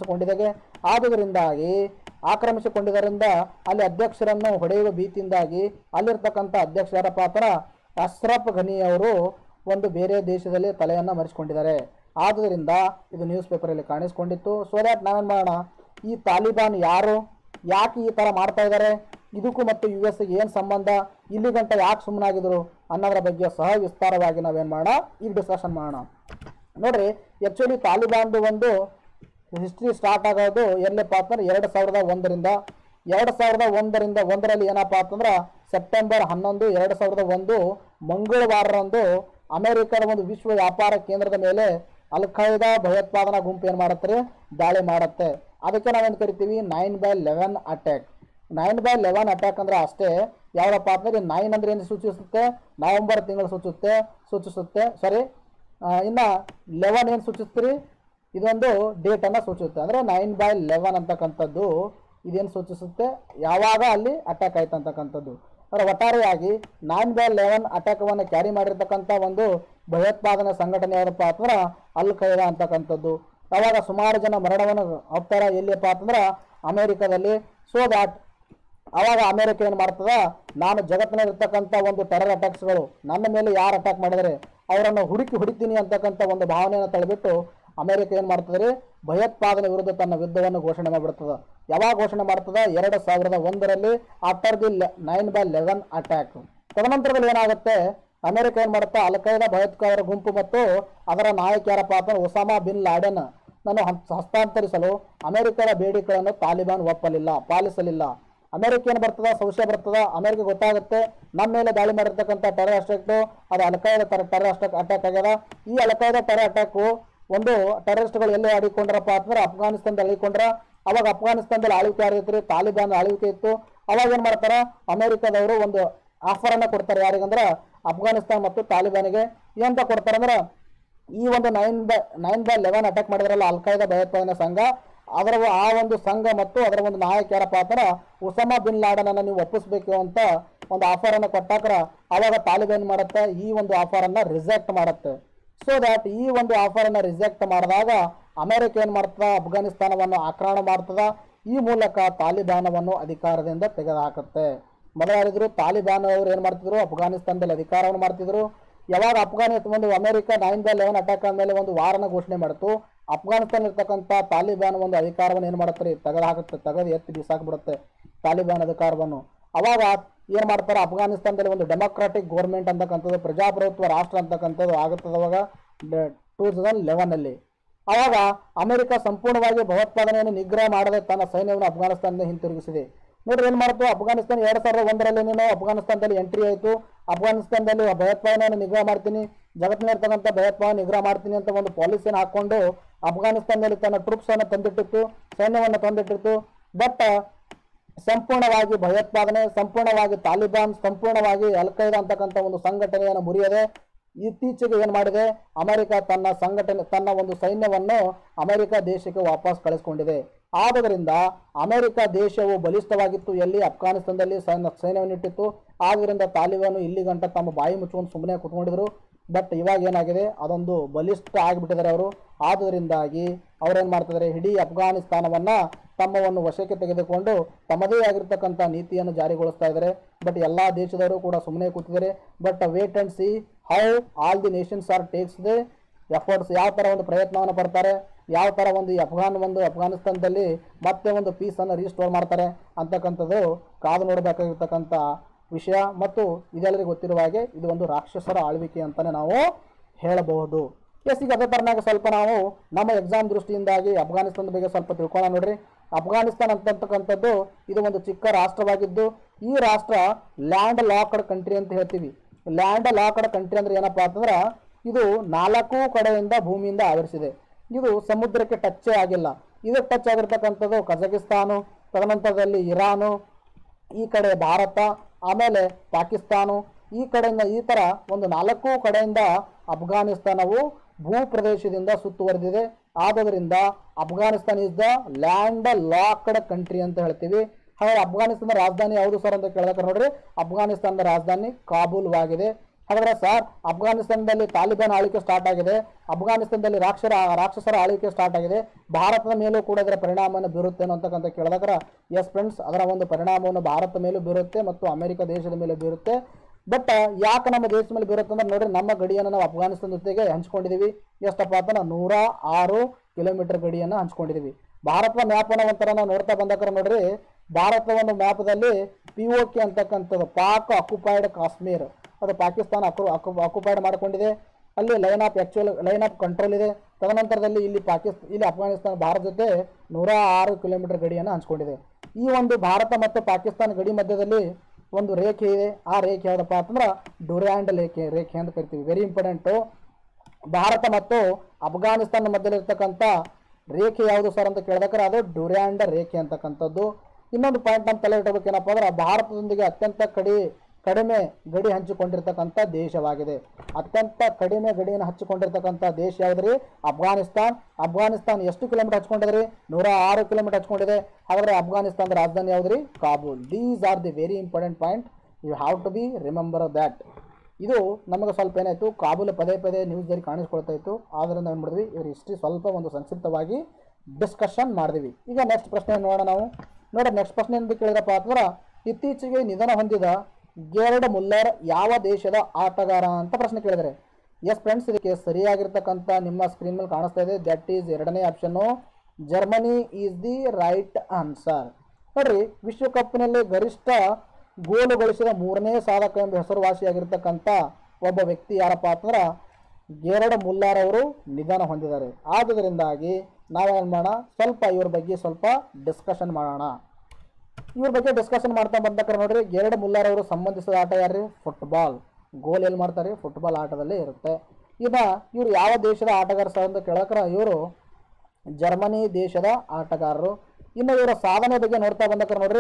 ಆಕ್ರಮಿಸಿಕೊಂಡಿದ್ದರಿಂದ ಅಲ್ಲಿ ಅಧ್ಯಕ್ಷರನ್ನು ಹೊಡೆಯುವ ಭೀತಿಯಿಂದಾಗಿ ಅಲ್ಲಿರ್ತಕ್ಕಂಥ ಅಧ್ಯಕ್ಷರ ಪಾತ್ರ ಅಶ್ರಫ್ ಘನಿ ಅವರು ಒಂದು ಬೇರೆ ದೇಶದಲ್ಲಿ ತಲೆಯನ್ನು ಮರೆಸಿಕೊಂಡಿದ್ದಾರೆ. ಆದ್ದರಿಂದ ಇದು ನ್ಯೂಸ್ ಪೇಪರಲ್ಲಿ ಕಾಣಿಸ್ಕೊಂಡಿತ್ತು. ಸೊ ದ್ಯಾಟ್ ನಾವೇನು ಮಾಡೋಣ, ಈ ತಾಲಿಬಾನ್ ಯಾರು, ಯಾಕೆ ಈ ಥರ ಮಾಡ್ತಾ ಇದ್ದಾರೆ, ಇದಕ್ಕೂ ಮತ್ತು US ಏನು ಸಂಬಂಧ, ಇಲ್ಲಿ ಗಂಟ ಯಾಕೆ ಸುಮ್ಮನಾಗಿದ್ರು ಅನ್ನೋದ್ರ ಬಗ್ಗೆ ಸಹ ವಿಸ್ತಾರವಾಗಿ ನಾವೇನು ಮಾಡೋಣ, ಈಗ ಡಿಸ್ಕಷನ್ ಮಾಡೋಣ. ನೋಡ್ರಿ, ಆ್ಯಕ್ಚುಲಿ ತಾಲಿಬಾನ್ದು ಒಂದು ಹಿಸ್ಟ್ರಿ ಸ್ಟಾರ್ಟ್ ಆಗೋದು ಎಲ್ಲಪ್ಪ ಅಂತಂದ್ರೆ 2001ರಿಂದ 2001ರಲ್ಲಿ ಏನಪ್ಪ ಅಂತಂದ್ರೆ ಸೆಪ್ಟೆಂಬರ್ 11, 2001 ಮಂಗಳವಾರರಂದು ಅಮೆರಿಕದ ಒಂದು ವಿಶ್ವ ವ್ಯಾಪಾರ ಕೇಂದ್ರದ ಮೇಲೆ ಅಲ್ ಖೈದಾ ಭಯೋತ್ಪಾದನಾ ಗುಂಪು ಏನು ಮಾಡುತ್ತೆ, ದಾಳಿ ಮಾಡುತ್ತೆ. ಅದಕ್ಕೆ ನಾವೇನು ಕರಿತೀವಿ 9/11 ಅಟ್ಯಾಕ್. 9/11 ಅಟ್ಯಾಕ್ ಅಂದ್ರೆ ಅಷ್ಟೇ. ಯಾವಪ್ಪ ಅಂತಂದ್ರೆ 9 ಅಂದ್ರೆ ಏನು ಸೂಚಿಸುತ್ತೆ, ನವೆಂಬರ್ ತಿಂಗಳು ಸೂಚಿಸುತ್ತೆ. ಸರಿ, ಇನ್ನು 11 ಏನು ಸೂಚಿಸ್ತೀರಿ, ಇದೊಂದು ಡೇಟನ್ನು ಸೂಚಿಸುತ್ತೆ. ಅಂದರೆ 9/11 ಅಂತಕ್ಕಂಥದ್ದು ಇದೇನು ಸೂಚಿಸುತ್ತೆ, ಯಾವಾಗ ಅಲ್ಲಿ ಅಟ್ಯಾಕ್ ಆಯ್ತು ಅಂತಕ್ಕಂಥದ್ದು. ಅಂದರೆ ಒಟ್ಟಾರೆಯಾಗಿ 9/11 ಅಟ್ಯಾಕವನ್ನು ಕ್ಯಾರಿ ಮಾಡಿರ್ತಕ್ಕಂಥ ಒಂದು ಭಯೋತ್ಪಾದನಾ ಸಂಘಟನೆ ಯಾವುದಪ್ಪ ಅಂತಂದ್ರೆ ಅಲ್ ಖೈದಾ ಅಂತಕ್ಕಂಥದ್ದು. ಅವಾಗ ಸುಮಾರು ಜನ ಮರಣವನ್ನು ಹೋಗ್ತಾರೆ ಎಲ್ಲಿಯಪ್ಪ ಅಂತಂದ್ರೆ ಅಮೇರಿಕಾದಲ್ಲಿ. ಸೊ ದ್ಯಾಟ್ ಅವಾಗ ಅಮೇರಿಕ ಏನು ಮಾಡ್ತದ, ನಾನು ಜಗತ್ತಿನಲ್ಲಿರ್ತಕ್ಕಂಥ ಒಂದು ಟೆರರ್ ಅಟ್ಯಾಕ್ಸ್ಗಳು ನನ್ನ ಮೇಲೆ ಯಾರು ಅಟ್ಯಾಕ್ ಮಾಡಿದರೆ ಅವರನ್ನು ಹೊಡಿತೀನಿ ಅಂತಕ್ಕಂಥ ಒಂದು ಭಾವನೆಯನ್ನು ತಳ್ಳಿಬಿಟ್ಟು ಅಮೇರಿಕ ಏನು ಮಾಡ್ತದೆ, ಭಯೋತ್ಪಾದನೆ ವಿರುದ್ಧ ತನ್ನ ಯುದ್ಧವನ್ನು ಘೋಷಣೆ ಮಾಡಿಬಿಡ್ತದೆ. ಯಾವಾಗ ಘೋಷಣೆ ಮಾಡ್ತದೆ, 2001ರಲ್ಲಿ ಆಫ್ಟರ್ ದಿ 9/11 ಅಟ್ಯಾಕ್. ತದನಂತರದಲ್ಲಿ ಏನಾಗುತ್ತೆ, ಅಮೆರಿಕ ಏನು ಮಾಡುತ್ತೆ, ಅಲ್ ಖೈದಾ ಭಯೋತ್ಪಾದಕ ಗುಂಪು ಮತ್ತು ಅದರ ನಾಯಕ ಯಾರಪ್ಪ ಅಂತ ಒಸಾಮಾ ಬಿನ್ ಲಾಡೆನ್ ನಾನು ಹಸ್ತಾಂತರಿಸಲು ಅಮೆರಿಕದ ಬೇಡಿಕೆಗಳನ್ನು ತಾಲಿಬಾನ್ ಪಾಲಿಸಲಿಲ್ಲ. ಅಮೆರಿಕ ಏನು ಬರ್ತದ, ಸಂಶಯ ಬರ್ತದ, ಅಮೆರಿಕ ಗೊತ್ತಾಗುತ್ತೆ ನಮ್ಮ ಮೇಲೆ ದಾಳಿ ಮಾಡಿರ್ತಕ್ಕಂಥ ಟೆರರ್ ಅಟ್ಯಾಕ್ಟು ಅದು ಅಲ್ ಖೈದಾ ಟೆರರ್ ಅಟ್ಯಾಕ್ ಆಗ್ಯದ. ಈ ಅಲ್ ಖೈದಾ ಟೆರರ್ ಅಟ್ಯಾಕು ಒಂದು ಟೆರರಿಸ್ಟ್ಗಳು ಎಲ್ಲಿ ಆಡಿಕೊಂಡ್ರಪ್ಪ ಅಂತಂದ್ರೆ ಅಫ್ಘಾನಿಸ್ತಾನದಲ್ಲಿ ಆಡಿಕೊಂಡ್ರ. ಅವಾಗ ಅಫ್ಘಾನಿಸ್ತಾನದಲ್ಲಿ ಆಳ್ವಿಕೆ ಆಗಿತ್ತು, ತಾಲಿಬಾನ್ ಆಳ್ವಿಕೆ ಇತ್ತು. ಅವಾಗ ಏನು ಮಾಡ್ತಾರೆ, ಅಮೆರಿಕದವರು ಒಂದು ಆಫರನ್ನು ಕೊಡ್ತಾರೆ. ಯಾರಿಗಂದ್ರೆ ಅಫ್ಘಾನಿಸ್ತಾನ ಮತ್ತು ತಾಲಿಬಾನಿಗೆ ಏನಂತ ಕೊಡ್ತಾರೆ ಅಂದ್ರೆ, ಈ ಒಂದು 9/11 ಅಟ್ಯಾಕ್ ಮಾಡಿದ್ರಲ್ಲ ಅಲ್ ಖೈದಾ ಭಯೋತ್ಪಾದನಾ ಸಂಘ, ಅದರ ಆ ಒಂದು ಸಂಘ ಮತ್ತು ಅದರ ಒಂದು ನಾಯಕ ಯಾರಪ್ಪ ಅಂದ್ರೆ ಒಸಾಮಾ ಬಿನ್ ಲಾಡೆನನ್ನು ನೀವು ಒಪ್ಪಿಸ್ಬೇಕು ಅಂತ ಒಂದು ಆಫರನ್ನು ಕೊಟ್ಟಾಕ್ರ. ಅವಾಗ ತಾಲಿಬಾನ್ ಮಾಡುತ್ತೆ, ಈ ಒಂದು ಆಫರನ್ನು ರಿಜೆಕ್ಟ್ ಮಾಡುತ್ತೆ. ಸೊ ದ್ಯಾಟ್ ಈ ಒಂದು ಆಫರನ್ನು ರಿಜೆಕ್ಟ್ ಮಾಡಿದಾಗ ಅಮೆರಿಕ ಏನು ಮಾಡ್ತದ, ಅಫ್ಘಾನಿಸ್ತಾನವನ್ನು ಆಕ್ರಮಣ ಮಾಡ್ತದ. ಈ ಮೂಲಕ ತಾಲಿಬಾನವನ್ನು ಅಧಿಕಾರದಿಂದ ತೆಗೆದುಹಾಕುತ್ತೆ. ಮೊದಲಾಗಿದ್ರು ತಾಲಿಬಾನ್ ಅವರು ಏನು ಮಾಡ್ತಿದ್ರು, ಅಫ್ಘಾನಿಸ್ತಾನದಲ್ಲಿ ಅಧಿಕಾರವನ್ನು ಮಾಡ್ತಿದ್ರು. ಯಾವಾಗ ಒಂದು ಅಮೆರಿಕ 9/11 ಅಟ್ಯಾಕ್ ಆದಮೇಲೆ ಒಂದು ವಾರನ ಘೋಷಣೆ ಮಾಡಿತು, ಅಫ್ಘಾನಿಸ್ತಾನ ಇರ್ತಕ್ಕಂಥ ತಾಲಿಬಾನ್ ಒಂದು ಅಧಿಕಾರವನ್ನು ಏನು ಮಾಡುತ್ತಾರೆ, ತೆಗೆದು ಎತ್ತಿ ಬಿಸಾಕ್ಬಿಡುತ್ತೆ ತಾಲಿಬಾನ್ ಅಧಿಕಾರವನ್ನು. ಅವಾಗ ಏನು ಮಾಡ್ತಾರೆ, ಅಫ್ಘಾನಿಸ್ತಾನದಲ್ಲಿ ಒಂದು ಡೆಮೊಕ್ರಾಟಿಕ್ ಗೌರ್ಮೆಂಟ್ ಅಂತಕ್ಕಂಥದ್ದು, ಪ್ರಜಾಪ್ರಭುತ್ವ ರಾಷ್ಟ್ರ ಅಂತಕ್ಕಂಥದ್ದು ಆಗುತ್ತದೆ ಅವಾಗ 2011ರಲ್ಲಿ. ಆವಾಗ ಅಮೆರಿಕ ಸಂಪೂರ್ಣವಾಗಿ ಭಯೋತ್ಪಾದನೆಯನ್ನು ನಿಗ್ರಹ ಮಾಡದೆ ತನ್ನ ಸೈನ್ಯವನ್ನು ಅಫ್ಘಾನಿಸ್ತಾನದಿಂದ ಹಿಂತಿರುಗಿಸಿದೆ. ನೋಡ್ರಿ ಏನು ಮಾಡ್ತು, ಅಫ್ಘಾನಿಸ್ತಾನ 2001ರಲ್ಲಿ ಅಫ್ಘಾನಿಸ್ತಾನದಲ್ಲಿ ಎಂಟ್ರಿ ಆಯಿತು. ಅಫ್ಘಾನಿಸ್ತಾನದಲ್ಲಿ ಭಯೋತ್ಪಾದನೆಯನ್ನು ನಿಗ್ರಹ ಮಾಡ್ತೀನಿ, ಜಗತ್ತಿನಲ್ಲಿರ್ತಕ್ಕಂಥ ಭಯೋತ್ಪಾದನೆ ನಿಗ್ರಹ ಮಾಡ್ತೀನಿ ಅಂತ ಒಂದು ಪಾಲಿಸಿಯನ್ನು ಹಾಕ್ಕೊಂಡು ಅಫ್ಘಾನಿಸ್ತಾನದಲ್ಲಿ ತನ್ನ ಟ್ರೂಪ್ಸನ್ನು ತಂದಿಟ್ಟಿತ್ತು, ಸೈನ್ಯವನ್ನು ತಂದಿಟ್ಟಿತ್ತು. ಬಟ್ ಸಂಪೂರ್ಣವಾಗಿ ಭಯೋತ್ಪಾದನೆ, ಸಂಪೂರ್ಣವಾಗಿ ತಾಲಿಬಾನ್, ಸಂಪೂರ್ಣವಾಗಿ ಅಲ್ ಖೈದಾ ಅಂತಕ್ಕಂಥ ಒಂದು ಸಂಘಟನೆಯನ್ನು ಮುರಿಯದೆ ಇತ್ತೀಚೆಗೆ ಏನು ಮಾಡಿದೆ, ಅಮೆರಿಕ ತನ್ನ ಒಂದು ಸೈನ್ಯವನ್ನು ಅಮೆರಿಕ ದೇಶಕ್ಕೆ ವಾಪಸ್ ಕಳಿಸಿಕೊಂಡಿದೆ. ಆದ್ದರಿಂದ ಅಮೆರಿಕ ದೇಶವು ಬಲಿಷ್ಠವಾಗಿತ್ತು ಎಲ್ಲಿ, ಅಫ್ಘಾನಿಸ್ತಾನದಲ್ಲಿ ಸೈನ್ಯವನ್ನಿಟ್ಟಿತ್ತು. ಆದ್ದರಿಂದ ತಾಲಿಬಾನು ಇಲ್ಲಿ ಗಂಟ ತಮ್ಮ ಬಾಯಿ ಮುಚ್ಚಿಕೊಂಡು ಸುಮ್ಮನೆ ಕುತ್ಕೊಂಡಿದ್ರು. ಬಟ್ ಇವಾಗ ಏನಾಗಿದೆ, ಅದೊಂದು ಬಲಿಷ್ಠ ಆಗಿಬಿಟ್ಟಿದ್ದಾರೆ ಅವರು. ಆದ್ದರಿಂದಾಗಿ ಅವರೇನು ಮಾಡ್ತಿದ್ದಾರೆ, ಇಡೀ ಅಫ್ಘಾನಿಸ್ತಾನವನ್ನು ತಮ್ಮವನ್ನು ವಶಕ್ಕೆ ತೆಗೆದುಕೊಂಡು ತಮ್ಮದೇ ಆಗಿರ್ತಕ್ಕಂಥ ನೀತಿಯನ್ನು ಜಾರಿಗೊಳಿಸ್ತಾ ಇದ್ದಾರೆ. ಬಟ್ ಎಲ್ಲ ದೇಶದವರು ಕೂಡ ಸುಮ್ಮನೆ ಕೂತಿದ್ದಾರೆ. But wait and see how all the nations are takes the efforts, ಯಾವ ಥರ ಒಂದು ಪ್ರಯತ್ನವನ್ನು ಪಡ್ತಾರೆ, ಯಾವ ಥರ ಒಂದು ಈ ಅಫ್ಘಾನಿಸ್ತಾನದಲ್ಲಿ ಮತ್ತೆ ಒಂದು ಪೀಸನ್ನು ರೀಸ್ಟೋರ್ ಮಾಡ್ತಾರೆ ಅಂತಕ್ಕಂಥದ್ದು ಕಾದು ನೋಡಬೇಕಾಗಿರ್ತಕ್ಕಂಥ ವಿಷಯ. ಮತ್ತು ಇದೆಲ್ಲರಿಗೂ ಗೊತ್ತಿರುವ ಹಾಗೆ ಇದು ಒಂದು ರಾಕ್ಷಸರ ಆಳ್ವಿಕೆ ಅಂತಲೇ ನಾವು ಹೇಳಬಹುದು. ಈಗ ಅದೇ ಥರನಾಗಿ ಸ್ವಲ್ಪ ನಾವು ನಮ್ಮ ಎಕ್ಸಾಮ್ ದೃಷ್ಟಿಯಿಂದಾಗಿ ಅಫ್ಘಾನಿಸ್ತಾನದ ಬಗ್ಗೆ ಸ್ವಲ್ಪ ತಿಳ್ಕೊಳ್ಳೋಣ ನೋಡ್ರಿ. ಅಫ್ಘಾನಿಸ್ತಾನ ಅಂತಕ್ಕಂಥದ್ದು ಇದು ಒಂದು ಚಿಕ್ಕ ರಾಷ್ಟ್ರವಾಗಿದ್ದು, ಈ ರಾಷ್ಟ್ರ ಲ್ಯಾಂಡ್ ಲಾಕ್ಡ್ ಕಂಟ್ರಿ ಅಂತ ಹೇಳ್ತೀವಿ. ಲ್ಯಾಂಡ್ ಲಾಕ್ಡ್ ಕಂಟ್ರಿ ಅಂದರೆ ಏನಪ್ಪ ಅಂತಂದ್ರೆ, ಇದು 4 ಕಡೆಯಿಂದ ಭೂಮಿಯಿಂದ ಆವರಿಸಿದೆ. ಇದು ಸಮುದ್ರಕ್ಕೆ ಟಚ್ಚೇ ಆಗಿಲ್ಲ. ಇದಕ್ಕೆ ಟಚ್ ಆಗಿರ್ತಕ್ಕಂಥದ್ದು ಕಜಕಿಸ್ತಾನು, ತದನಂತರದಲ್ಲಿ ಇರಾನು, ಈ ಕಡೆ ಭಾರತ, ಆಮೇಲೆ ಪಾಕಿಸ್ತಾನು, ಈ ಕಡೆಯಿಂದ ಈ ಥರ ಒಂದು 4 ಕಡೆಯಿಂದ ಅಫ್ಘಾನಿಸ್ತಾನವು ಭೂ ಪ್ರದೇಶದಿಂದ ಸುತ್ತುವರೆದಿದೆ. ಆದ್ದರಿಂದ Afghanistan is the landlocked country ಅಂತ ಹೇಳ್ತೀವಿ. ಹಾಗಾದ್ರೆ ಅಫ್ಘಾನಿಸ್ತಾನದ ರಾಜಧಾನಿ ಯಾವುದು ಸರ್ ಅಂತ ಕೇಳಿದಾಗ ನೋಡ್ರಿ, ಅಫ್ಘಾನಿಸ್ತಾನದ ರಾಜಧಾನಿ ಕಾಬೂಲ್ವಾಗಿದೆ. ಹಾಗಾದ್ರೆ ಸರ್ ಅಫ್ಘಾನಿಸ್ತಾನದಲ್ಲಿ ತಾಲಿಬಾನ್ ಆಳ್ವಿಕೆ ಸ್ಟಾರ್ಟ್ ಆಗಿದೆ, ಅಫ್ಘಾನಿಸ್ತಾನದಲ್ಲಿ ರಾಕ್ಷಸರ ಆಳ್ವಿಕೆ ಸ್ಟಾರ್ಟ್ ಆಗಿದೆ, ಭಾರತದ ಮೇಲೂ ಕೂಡ ಇದರ ಪರಿಣಾಮವನ್ನು ಬೀರುತ್ತೆ ಅಂತಕ್ಕಂಥ ಕೇಳಿದಾಗ ಎಸ್ ಫ್ರೆಂಡ್ಸ್, ಅದರ ಒಂದು ಪರಿಣಾಮವನ್ನು ಭಾರತದ ಮೇಲೂ ಬೀರುತ್ತೆ ಮತ್ತು ಅಮೆರಿಕ ದೇಶದ ಮೇಲೆ ಬೀರುತ್ತೆ. ಬಟ್ ಯಾಕೆ ನಮ್ಮ ದೇಶದ ಮೇಲೆ ಬೀರುತ್ತೆ ಅಂದ್ರೆ ನೋಡ್ರಿ, ನಮ್ಮ ಗಡಿಯನ್ನು ನಾವು ಅಫ್ಘಾನಿಸ್ತಾನ ಜೊತೆಗೆ ಹಂಚ್ಕೊಂಡಿದ್ದೀವಿ. ಎಷ್ಟಪ್ಪ ಅಂತ ನಾವು 106 ಕಿಲೋಮೀಟರ್ ಗಡಿಯನ್ನು ಹಂಚ್ಕೊಂಡಿದ್ದೀವಿ. ಭಾರತದ ಮ್ಯಾಪನ್ನು ಒಂಥರ ನಾವು ನೋಡ್ತಾ ಬಂದಾಗ ನೋಡ್ರಿ, ಭಾರತದ ಒಂದು ಮ್ಯಾಪದಲ್ಲಿ POK ಅಂತಕ್ಕಂಥದ್ದು ಪಾಕ್ ಆಕ್ಯುಪೈಡ್ ಕಾಶ್ಮೀರ್, ಅದು ಪಾಕಿಸ್ತಾನ ಆಕ್ಯುಪೈಡ್ ಮಾಡಿಕೊಂಡಿದೆ. ಅಲ್ಲಿ ಲೈನ್ ಆಫ್ ಕಂಟ್ರೋಲ್ ಇದೆ. ತದನಂತರದಲ್ಲಿ ಇಲ್ಲಿ ಅಫ್ಘಾನಿಸ್ತಾನ ಭಾರತ ಜೊತೆ 106 ಕಿಲೋಮೀಟರ್ ಗಡಿಯನ್ನು ಹಂಚ್ಕೊಂಡಿದೆ. ಈ ಒಂದು ಭಾರತ ಮತ್ತು ಪಾಕಿಸ್ತಾನ ಗಡಿ ಮಧ್ಯದಲ್ಲಿ ಒಂದು ರೇಖೆ ಇದೆ. ಆ ರೇಖೆ ಯಾವುದಪ್ಪ ಅಂತಂದ್ರೆ ಡ್ಯೂರ್ಯಾಂಡ್ ರೇಖೆ ಅಂತ ಕರಿತೀವಿ. Very important. ಭಾರತ ಮತ್ತು ಅಫ್ಘಾನಿಸ್ತಾನ ಮಧ್ಯದಲ್ಲಿರ್ತಕ್ಕಂಥ ರೇಖೆ ಯಾವುದು ಸರ್ ಅಂತ ಕೇಳಿದಾಗ ಅದು ಡ್ಯೂರ್ಯಾಂಡ್ ರೇಖೆ ಅಂತಕ್ಕಂಥದ್ದು. ಇನ್ನೊಂದು ಪಾಯಿಂಟ್ ನಮ್ಮ ತಲೆ ಇಡಬೇಕೇನಪ್ಪ ಅಂದ್ರೆ, ಭಾರತದೊಂದಿಗೆ ಅತ್ಯಂತ ಕಡಿಮೆ ಗಡಿ ಹಂಚಿಕೊಂಡಿರ್ತಕ್ಕಂಥ ದೇಶವಾಗಿದೆ. ಅತ್ಯಂತ ಕಡಿಮೆ ಗಡಿಯನ್ನು ಹಂಚಿಕೊಂಡಿರ್ತಕ್ಕಂಥ ದೇಶ ಯಾವುದ್ರಿ? ಅಫ್ಘಾನಿಸ್ತಾನ ಎಷ್ಟು ಕಿಲೋಮೀಟರ್ ಹಚ್ಕೊಂಡಿದ್ರಿ? 106 ಕಿಲೋಮೀಟರ್ ಹಚ್ಕೊಂಡಿದೆ. ಹಾಗಾದರೆ ಅಫ್ಘಾನಿಸ್ತಾನದ ರಾಜಧಾನಿ ಯಾವುದ್ರಿ? Kabul. These are the very important point, you have to be remember that. ಇದು ನಮಗೆ ಸ್ವಲ್ಪ ಏನಾಯಿತು, ಕಾಬೂಲ್ ಪದೇ ನ್ಯೂಸ್ದಲ್ಲಿ ಕಾಣಿಸ್ಕೊಳ್ತಾ ಇತ್ತು. ಆದ್ದರಿಂದ ಏನು ಮಾಡಿದ್ವಿ, ಇವ್ರ ಹಿಸ್ಟ್ರಿ ಸ್ವಲ್ಪ ಒಂದು ಸಂಕ್ಷಿಪ್ತವಾಗಿ ಡಿಸ್ಕಷನ್ ಮಾಡಿದ್ವಿ. ಈಗ ನೆಕ್ಸ್ಟ್ ಪ್ರಶ್ನೆ ನೋಡೋಣ ನಾವು. ನೆಕ್ಸ್ಟ್ ಪ್ರಶ್ನೆ ಎಂದು ಕೇಳಿದಪ್ಪ ಅಂತಂದ್ರೆ, ಇತ್ತೀಚೆಗೆ ನಿಧನ ಹೊಂದಿದ ಗೆರ್ಡ್ ಮುಲ್ಲರ್ ಯಾವ ದೇಶದ ಆಟಗಾರ ಅಂತ ಪ್ರಶ್ನೆ ಕೇಳಿದರೆ, ಎಸ್ ಫ್ರೆಂಡ್ಸ್, ಇದಕ್ಕೆ ಸರಿಯಾಗಿರ್ತಕ್ಕಂಥ ನಿಮ್ಮ ಸ್ಕ್ರೀನ್ ಮೇಲೆ ಕಾಣಿಸ್ತಾ ಇದೆ. ದಟ್ ಈಸ್ ಎರಡನೇ option, Germany is the right answer. ನೋಡ್ರಿ, ವಿಶ್ವಕಪ್ನಲ್ಲಿ ಗರಿಷ್ಠ ಗೋಲು ಗಳಿಸಿದ 3ನೇ ಸಾಧಕ ಎಂಬ ಹೆಸರುವಾಸಿಯಾಗಿರ್ತಕ್ಕಂಥ ಒಬ್ಬ ವ್ಯಕ್ತಿ ಯಾರಪ್ಪ ಅಂತಂದ್ರೆ ಗೆರ್ಡ್ ಮುಲ್ಲರ್ ಅವರು ನಿಧನ ಹೊಂದಿದ್ದಾರೆ. ಆದ್ದರಿಂದಾಗಿ ನಾವೇನು ಮಾಡೋಣ, ಸ್ವಲ್ಪ ಇವ್ರ ಬಗ್ಗೆ ಸ್ವಲ್ಪ ಡಿಸ್ಕಷನ್ ಮಾಡೋಣ. ಇವ್ರ ಬಗ್ಗೆ ಡಿಸ್ಕಷನ್ ಮಾಡ್ತಾ ಬಂದಕ್ರೆ ನೋಡ್ರಿ, ಗೆರ್ಡ್ ಮುಲ್ಲರ್ ಅವರು ಸಂಬಂಧಿಸಿದ ಆಟ ಯಾರ್ರಿ? ಫುಟ್ಬಾಲ್. ಗೋಲ್ ಎಲ್ಲಿ ಮಾಡ್ತಾರೆ? ಫುಟ್ಬಾಲ್ ಆಟದಲ್ಲೇ ಇರುತ್ತೆ. ಇನ್ನು ಇವರು ಯಾವ ದೇಶದ ಆಟಗಾರ ಸರ್ ಅಂತ ಕೇಳಕ್ರೆ, ಇವರು ಜರ್ಮನಿ ದೇಶದ ಆಟಗಾರರು. ಇನ್ನು ಇವರ ಸಾಧನೆ ಬಗ್ಗೆ ನೋಡ್ತಾ ಬಂದಕ್ರೆ ನೋಡ್ರಿ,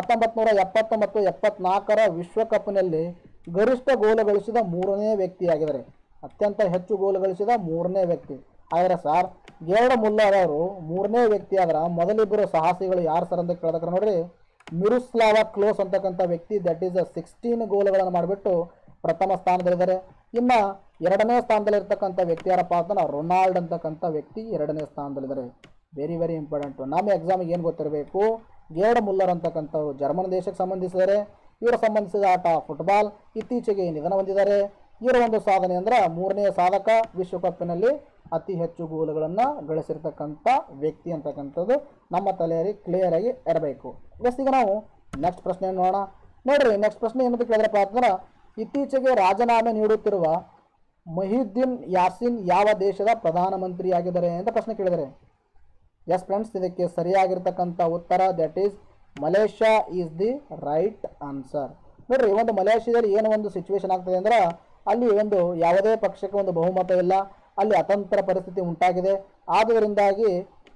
1970 ಮತ್ತು 74 ವಿಶ್ವಕಪ್ನಲ್ಲಿ ಗರಿಷ್ಠ ಗೋಲು ಗಳಿಸಿದ 3ನೇ ವ್ಯಕ್ತಿಯಾಗಿದ್ದಾರೆ. ಅತ್ಯಂತ ಹೆಚ್ಚು ಗೋಲು ಗಳಿಸಿದ 3ನೇ ವ್ಯಕ್ತಿ. ಆದರೆ ಸರ್ ಗೆರ್ಡ್ ಮುಲ್ಲರ್ ಅವರು 3ನೇ ವ್ಯಕ್ತಿ ಆದ್ರೆ ಮೊದಲಿಬ್ಬರು ಸಾಹಸಿಗಳು ಯಾರು ಸರ್ ಅಂತ ಕೇಳಿದ್ರೆ ನೋಡ್ರಿ, ಮಿರೋಸ್ಲಾವ ಕ್ಲೋಸ್ ಅಂತಕ್ಕಂಥ ವ್ಯಕ್ತಿ, ದಟ್ ಈಸ್ 16 ಗೋಲುಗಳನ್ನು ಮಾಡಿಬಿಟ್ಟು ಪ್ರಥಮ ಸ್ಥಾನದಲ್ಲಿದ್ದಾರೆ. ಇನ್ನು 2ನೇ ಸ್ಥಾನದಲ್ಲಿರ್ತಕ್ಕಂಥ ವ್ಯಕ್ತಿ ಯಾರಪ್ಪ ಅಂತ ರೊನಾಲ್ಡ್ ಅಂತಕ್ಕಂಥ ವ್ಯಕ್ತಿ 2ನೇ ಸ್ಥಾನದಲ್ಲಿದ್ದಾರೆ. Very important. ನಮ್ಮ ಎಕ್ಸಾಮಿಗೆ ಏನು ಗೊತ್ತಿರಬೇಕು, ಗೆರ್ಡ್ ಮುಲ್ಲರ್ ಅಂತಕ್ಕಂಥವ್ರು ಜರ್ಮನ್ ದೇಶಕ್ಕೆ ಸಂಬಂಧಿಸಿದ್ದಾರೆ. ಇವರ ಸಂಬಂಧಿಸಿದ ಆಟ ಫುಟ್ಬಾಲ್. ಇತ್ತೀಚೆಗೆ ನಿಧನ ಹೊಂದಿದ್ದಾರೆ. ಇವರ ಒಂದು ಸಾಧನೆ ಅಂದ್ರೆ 3ನೇ ಸಾಧಕ, ವಿಶ್ವಕಪ್ಪಿನಲ್ಲಿ ಅತಿ ಹೆಚ್ಚು ಗೋಲುಗಳನ್ನು ಗಳಿಸಿರ್ತಕ್ಕಂಥ ವ್ಯಕ್ತಿ ಅಂತಕ್ಕಂಥದ್ದು ನಮ್ಮ ತಲೆಯಲ್ಲಿ ಕ್ಲಿಯರ್ ಆಗಿ ಇರಬೇಕು. ಈಗ ನಾವು ನೆಕ್ಸ್ಟ್ ಪ್ರಶ್ನೆಯನ್ನು ನೋಡೋಣ. ನೋಡ್ರಿ, ನೆಕ್ಸ್ಟ್ ಪ್ರಶ್ನೆ ಏನಂತ ಕೇಳಿದ್ರಪ್ಪ ಅಂತಂದ್ರೆ, ಇತ್ತೀಚೆಗೆ ರಾಜೀನಾಮೆ ನೀಡುತ್ತಿರುವ ಮೊಹಿಯುದ್ದೀನ್ ಯಾಸೀನ್ ಯಾವ ದೇಶದ ಪ್ರಧಾನಮಂತ್ರಿಯಾಗಿದ್ದಾರೆ ಅಂತ ಪ್ರಶ್ನೆ ಕೇಳಿದರೆ, ಎಸ್ ಫ್ರೆಂಡ್ಸ್, ಇದಕ್ಕೆ ಸರಿಯಾಗಿರ್ತಕ್ಕಂಥ ಉತ್ತರ that is Malaysia is the right answer. ನೋಡ್ರಿ, ಒಂದು ಮಲೇಷ್ಯಾದಲ್ಲಿ ಏನು ಒಂದು ಸಿಚುವೇಶನ್ ಆಗ್ತದೆ ಅಂದ್ರೆ, ಅಲ್ಲಿ ಒಂದು ಯಾವುದೇ ಪಕ್ಷಕ್ಕೆ ಒಂದು ಬಹುಮತ ಇಲ್ಲ, ಅಲ್ಲಿ ಅತಂತ್ರ ಪರಿಸ್ಥಿತಿ ಉಂಟಾಗಿದೆ. ಆದ್ದರಿಂದಾಗಿ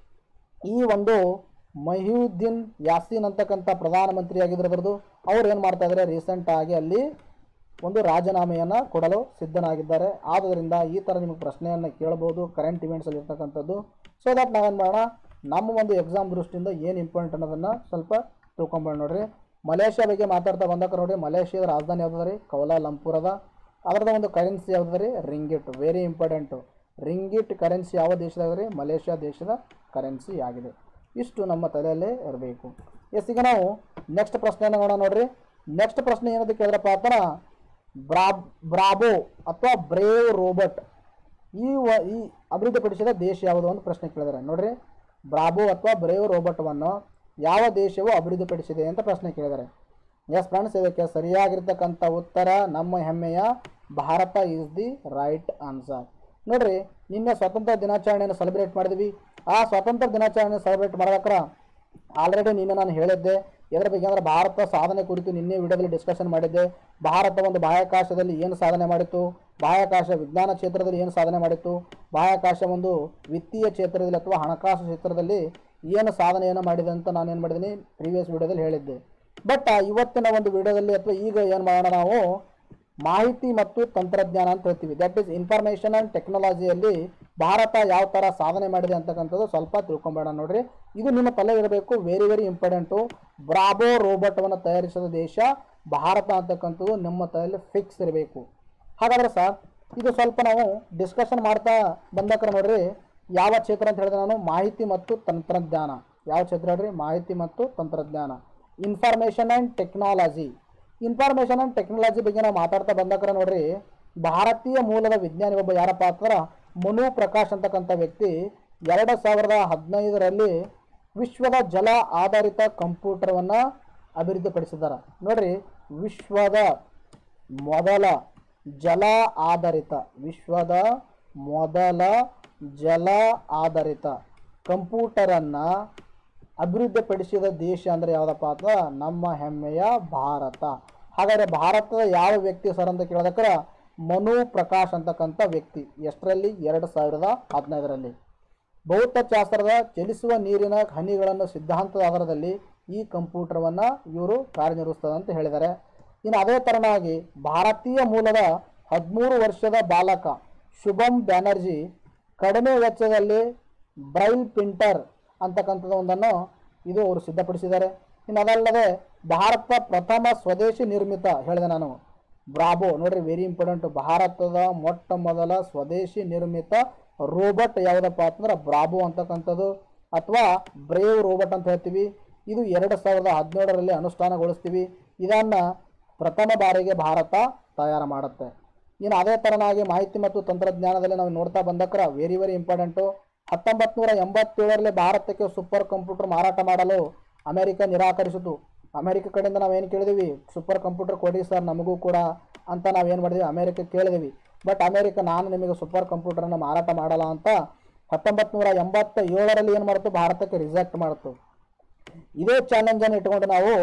ಈ ಒಂದು ಮೊಹಿಯುದ್ದೀನ್ ಯಾಸೀನ್ ಅಂತಕ್ಕಂಥ ಪ್ರಧಾನಮಂತ್ರಿ ಆಗಿದ್ರದ್ದು ಅವ್ರು ಏನು ಮಾಡ್ತಾ ಇದ್ದಾರೆ, ರೀಸೆಂಟ್ ಆಗಿ ಅಲ್ಲಿ ಒಂದು ರಾಜೀನಾಮೆಯನ್ನು ಕೊಡಲು ಸಿದ್ಧನಾಗಿದ್ದಾರೆ. ಆದ್ದರಿಂದ ಈ ಥರ ನಿಮಗೆ ಪ್ರಶ್ನೆಯನ್ನು ಕೇಳಬಹುದು ಕರೆಂಟ್ ಇವೆಂಟ್ಸಲ್ಲಿ ಇರ್ತಕ್ಕಂಥದ್ದು. ಸೊ ದಟ್ ನಾವೇನು ಮಾಡೋಣ, ನಮ್ಮ ಒಂದು ಎಕ್ಸಾಮ್ ದೃಷ್ಟಿಯಿಂದ ಏನು ಇಂಪಾರ್ಟೆಂಟ್ ಅನ್ನೋದನ್ನು ಸ್ವಲ್ಪ ತಿಳ್ಕೊಂಬೇಡ ನೋಡ್ರಿ. ಮಲೇಷ್ಯಾ ಬಗ್ಗೆ ಮಾತಾಡ್ತಾ ಬಂದಾಗ ನೋಡಿರಿ, ಮಲೇಷ್ಯಾದ ರಾಜಧಾನಿ ಯಾವ್ದು ರೀ? ಕೌಲಾಲಂಪುರ್ ಅದ. ಅದರದ ಒಂದು ಕರೆನ್ಸಿ ಯಾವ್ದು ರೀ? Ringgit. Very important. Ringgit currency ಯಾವ ದೇಶದಾಗ ರೀ? ಮಲೇಷ್ಯಾ ದೇಶದ ಕರೆನ್ಸಿ ಆಗಿದೆ. ಇಷ್ಟು ನಮ್ಮ ತಲೆಯಲ್ಲೇ ಇರಬೇಕು. ಎಸ್, ಈಗ ನಾವು ನೆಕ್ಸ್ಟ್ ಪ್ರಶ್ನೆಯನ್ನು ನೋಡೋಣ ನೋಡ್ರಿ. ನೆಕ್ಸ್ಟ್ ಪ್ರಶ್ನೆ ಏನಂತ ಕೇಳಿದ್ರಪ್ಪ ಅಂತಂದ್ರೆ, ಬ್ರಾಬೋ ಅಥವಾ ಬ್ರೇವ್ ರೋಬೋಟ್ ಈ ಅಭಿವೃದ್ಧಿಪಡಿಸಿದ ದೇಶ ಯಾವುದು ಅಂತ ಪ್ರಶ್ನೆ ಕೇಳಿದರೆ ನೋಡ್ರಿ. ಬ್ರಾಬೋ ಅಥವಾ ಬ್ರೇವ್ ರೋಬೋಟವನ್ನು ಯಾವ ದೇಶವು ಅಭಿವೃದ್ಧಿಪಡಿಸಿದೆ ಅಂತ ಪ್ರಶ್ನೆ ಕೇಳಿದ್ದಾರೆ. ಎಸ್ ಫ್ರೆಂಡ್ಸ್, ಇದಕ್ಕೆ ಸರಿಯಾಗಿರ್ತಕ್ಕಂಥ ಉತ್ತರ ನಮ್ಮ ಹೆಮ್ಮೆಯ Bharat is the right answer. ನೋಡ್ರಿ, ನಿನ್ನೆ ಸ್ವಾತಂತ್ರ್ಯ ದಿನಾಚರಣೆಯನ್ನು ಸೆಲೆಬ್ರೇಟ್ ಮಾಡಿದ್ವಿ. ಆ ಸ್ವಾತಂತ್ರ್ಯ ದಿನಾಚರಣೆ ಸೆಲೆಬ್ರೇಟ್ ಮಾಡೋದಕ್ಕೆ ಆಲ್ರೆಡಿ ನಿನ್ನೆ ನಾನು ಹೇಳಿದ್ದೆ ಇದರ ಬಗ್ಗೆ. ಅಂದರೆ ಭಾರತ ಸಾಧನೆ ಕುರಿತು ನಿನ್ನೆ ವಿಡಿಯೋದಲ್ಲಿ ಡಿಸ್ಕಷನ್ ಮಾಡಿದ್ದೆ. ಭಾರತ ಒಂದು ಬಾಹ್ಯಾಕಾಶದಲ್ಲಿ ಏನು ಸಾಧನೆ ಮಾಡಿತ್ತು, ಬಾಹ್ಯಾಕಾಶ ವಿಜ್ಞಾನ ಕ್ಷೇತ್ರದಲ್ಲಿ ಏನು ಸಾಧನೆ ಮಾಡಿತ್ತು, ಬಾಹ್ಯಾಕಾಶ ಒಂದು ವಿತ್ತೀಯ ಕ್ಷೇತ್ರದಲ್ಲಿ ಅಥವಾ ಹಣಕಾಸು ಕ್ಷೇತ್ರದಲ್ಲಿ ಏನು ಸಾಧನೆಯನ್ನು ಮಾಡಿದೆ ಅಂತ ನಾನು ಏನು ಮಾಡಿದ್ದೀನಿ ಪ್ರೀವಿಯಸ್ ವಿಡಿಯೋದಲ್ಲಿ ಹೇಳಿದ್ದೆ. ಬಟ್ ಇವತ್ತಿನ ಒಂದು ವಿಡಿಯೋದಲ್ಲಿ ಅಥವಾ ಈಗ ಏನು ಮಾಡೋಣ, ನಾವು ಮಾಹಿತಿ ಮತ್ತು ತಂತ್ರಜ್ಞಾನ ಅಂತ ಹೇಳ್ತೀವಿ. ದಟ್ ಈಸ್ ಇನ್ಫಾರ್ಮೇಷನ್ ಆ್ಯಂಡ್ ಟೆಕ್ನಾಲಜಿಯಲ್ಲಿ ಭಾರತ ಯಾವ ಥರ ಸಾಧನೆ ಮಾಡಿದೆ ಅಂತಕ್ಕಂಥದ್ದು ಸ್ವಲ್ಪ ತಿಳ್ಕೊಂಬೇಡ ನೋಡ್ರಿ. ಇದು ನಿಮ್ಮ ತಲೆ ಇರಬೇಕು, ವೆರಿ ವೆರಿ ಇಂಪಾರ್ಟೆಂಟು. ಬ್ರಾಬೋ ರೋಬೋಟವನ್ನು ತಯಾರಿಸಿದ ದೇಶ ಭಾರತ ಅಂತಕ್ಕಂಥದ್ದು ನಿಮ್ಮ ತಲೆಯಲ್ಲಿ ಫಿಕ್ಸ್ ಇರಬೇಕು. ಹಾಗಾದರೆ ಸರ್, ಇದು ಸ್ವಲ್ಪ ನಾವು ಡಿಸ್ಕಷನ್ ಮಾಡ್ತಾ ಬಂದಕ್ರೆ ನೋಡ್ರಿ, ಯಾವ ಕ್ಷೇತ್ರ ಅಂತ ಹೇಳಿದ್ರೆ ನಾನು ಮಾಹಿತಿ ಮತ್ತು ತಂತ್ರಜ್ಞಾನ. ಯಾವ ಕ್ಷೇತ್ರ ಹೇಳ್ರಿ? ಮಾಹಿತಿ ಮತ್ತು ತಂತ್ರಜ್ಞಾನ, information and technology. Information and technology ಬಗ್ಗೆ ನಾವು ಮಾತಾಡ್ತಾ ಬಂದಕ್ರೆ ನೋಡ್ರಿ, ಭಾರತೀಯ ಮೂಲದ ವಿಜ್ಞಾನಿ ಒಬ್ಬ ಯಾರಪ್ಪ ಅಂತಂದ್ರೆ ಮನು ಪ್ರಕಾಶ್ ಅಂತಕ್ಕಂಥ ವ್ಯಕ್ತಿ 2015ರಲ್ಲಿ ವಿಶ್ವದ ಜಲ ಆಧಾರಿತ ಕಂಪ್ಯೂಟರವನ್ನು ಅಭಿವೃದ್ಧಿಪಡಿಸಿದ್ದಾರೆ. ನೋಡ್ರಿ, ವಿಶ್ವದ ಮೊದಲ ಜಲ ಆಧಾರಿತ ಕಂಪ್ಯೂಟರನ್ನು ಅಭಿವೃದ್ಧಿಪಡಿಸಿದ ದೇಶ ಅಂದರೆ ಯಾವುದಪ್ಪ ಅಂದ್ರೆ ನಮ್ಮ ಹೆಮ್ಮೆಯ ಭಾರತ. ಹಾಗಾದರೆ ಭಾರತದ ಯಾವ ವ್ಯಕ್ತಿ ಸರ್ ಅಂತ ಕೇಳಿದಕ್ರೆ ಮನು ಪ್ರಕಾಶ್ ಅಂತಕ್ಕಂಥ ವ್ಯಕ್ತಿ. ಎಷ್ಟರಲ್ಲಿ? 2015ರಲ್ಲಿ. ಭೌತಶಾಸ್ತ್ರದ ಚಲಿಸುವ ನೀರಿನ ಹನಿಗಳನ್ನು ಸಿದ್ಧಾಂತದ ಆಧಾರದಲ್ಲಿ ಈ ಕಂಪ್ಯೂಟರವನ್ನು ಇವರು ಕಾರ್ಯನಿರ್ವಹಿಸ್ತದೆ ಅಂತ ಹೇಳಿದ್ದಾರೆ. ಇನ್ನು ಅದೇ ಥರನಾಗಿ ಭಾರತೀಯ ಮೂಲದ 13 ವರ್ಷದ ಬಾಲಕ ಶುಭಂ ಬ್ಯಾನರ್ಜಿ ಕಡಿಮೆ ವೆಚ್ಚದಲ್ಲಿ ಬ್ರೈಲ್ ಪ್ರಿಂಟರ್ ಅಂತಕ್ಕಂಥದ್ದು ಒಂದನ್ನು ಇದು ಅವರು ಸಿದ್ಧಪಡಿಸಿದ್ದಾರೆ. ಇನ್ನು ಅದಲ್ಲದೆ ಭಾರತ ಪ್ರಥಮ ಸ್ವದೇಶಿ ನಿರ್ಮಿತ ಹೇಳಿದೆ ನಾನು ಬ್ರಾಬೋ. ನೋಡ್ರಿ, ವೆರಿ ಇಂಪಾರ್ಟೆಂಟ್. ಭಾರತದ ಮೊಟ್ಟ ಮೊದಲ ಸ್ವದೇಶಿ ನಿರ್ಮಿತ ರೋಬೋಟ್ ಯಾವುದಪ್ಪ ಅಂತಂದ್ರೆ ಬ್ರಾಬೋ ಅಂತಕ್ಕಂಥದ್ದು ಅಥವಾ ಬ್ರೇವ್ ರೋಬೋಟ್ ಅಂತ ಹೇಳ್ತೀವಿ. ಇದು 2017ರಲ್ಲಿ ಅನುಷ್ಠಾನಗೊಳಿಸ್ತೀವಿ. ಇದನ್ನು ಪ್ರಥಮ ಬಾರಿಗೆ ಭಾರತ ತಯಾರು ಮಾಡುತ್ತೆ. ಇನ್ನು ಅದೇ ಥರನಾಗಿ ಮಾಹಿತಿ ಮತ್ತು ತಂತ್ರಜ್ಞಾನದಲ್ಲಿ ನಾವು ನೋಡ್ತಾ ಬಂದಕ್ರೆ ವೆರಿ ವೆರಿ ಇಂಪಾರ್ಟೆಂಟು. 1987ರಲ್ಲಿ ಭಾರತಕ್ಕೆ ಸೂಪರ್ ಕಂಪ್ಯೂಟರ್ ಮಾರಾಟ ಮಾಡಲು ಅಮೆರಿಕ ನಿರಾಕರಿಸಿತು. ಅಮೆರಿಕ ಕಡೆಯಿಂದ ನಾವೇನು ಕೇಳಿದೀವಿ, ಸೂಪರ್ ಕಂಪ್ಯೂಟರ್ ಕೊಡಿ ಸರ್ ನಮಗೂ ಕೂಡ ಅಂತ ನಾವೇನು ಮಾಡಿದ್ವಿ, ಅಮೆರಿಕ ಕೇಳಿದೀವಿ. ಬಟ್ ಅಮೆರಿಕ ನಾನು ನಿಮಗೆ ಸೂಪರ್ ಕಂಪ್ಯೂಟರನ್ನು ಮಾರಾಟ ಮಾಡಲ್ಲ ಅಂತ 1987ರಲ್ಲಿ ಏನು ಮಾಡ್ತು, ಭಾರತಕ್ಕೆ ರಿಜೆಕ್ಟ್ ಮಾಡ್ತು. ಇದೇ ಚಾಲೆಂಜನ್ನು ಇಟ್ಕೊಂಡು ನಾವು